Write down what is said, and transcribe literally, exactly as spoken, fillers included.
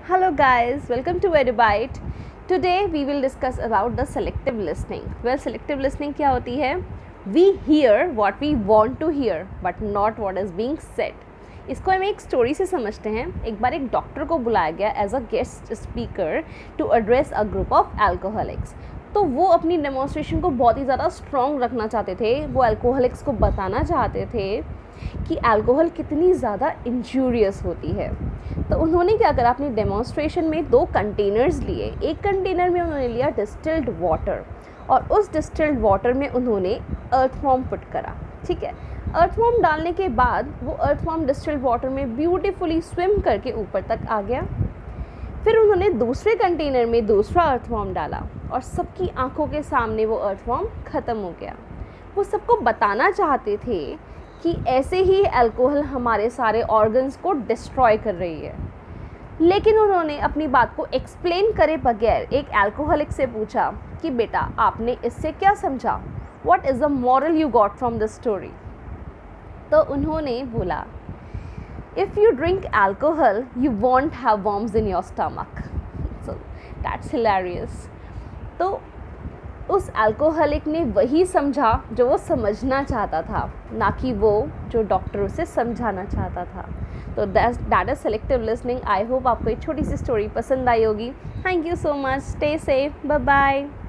Hello guys, welcome to Edubite. Today we will discuss about the selective listening. Well, selective listening क्या होती है? We hear what we want to hear, but not what is being said. इसको हम एक story से समझते हैं. एक बार एक डॉक्टर को बुलाया गया as a guest speaker to address a group of alcoholics. तो वो अपनी डेमोन्स्ट्रेशन को बहुत ही ज़्यादा स्ट्रॉन्ग रखना चाहते थे. वो एल्कोहलिक्स को बताना चाहते थे कि अल्कोहल कितनी ज़्यादा इंजूरियस होती है. तो उन्होंने क्या करा, अपनी डेमोन्स्ट्रेशन में दो कंटेनर्स लिए. एक कंटेनर में उन्होंने लिया डिस्टिल्ड वाटर और उस डिस्टिल्ड वाटर में उन्होंने अर्थवॉर्म पुट करा. ठीक है, अर्थवॉर्म डालने के बाद वो अर्थवॉर्म डिस्टिल्ड वाटर में ब्यूटीफुली स्विम करके ऊपर तक आ गया. फिर उन्होंने दूसरे कंटेनर में दूसरा अर्थवॉर्म डाला और सबकी आंखों के सामने वो अर्थवॉर्म ख़त्म हो गया. वो सबको बताना चाहते थे कि ऐसे ही अल्कोहल हमारे सारे ऑर्गन्स को डिस्ट्रॉय कर रही है. लेकिन उन्होंने अपनी बात को एक्सप्लेन करे बगैर एक अल्कोहलिक से पूछा कि बेटा आपने इससे क्या समझा, what is the moral you got from this story. तो उन्होंने बोला, if you drink alcohol you won't have worms in your stomach. So that's hilarious. तो उस अल्कोहलिक ने वही समझा जो वो समझना चाहता था, ना कि वो जो डॉक्टर उसे समझाना चाहता था. तो that is selective listening. I hope आपको एक छोटी सी स्टोरी पसंद आई होगी. Thank you so much. Stay safe. Bye bye.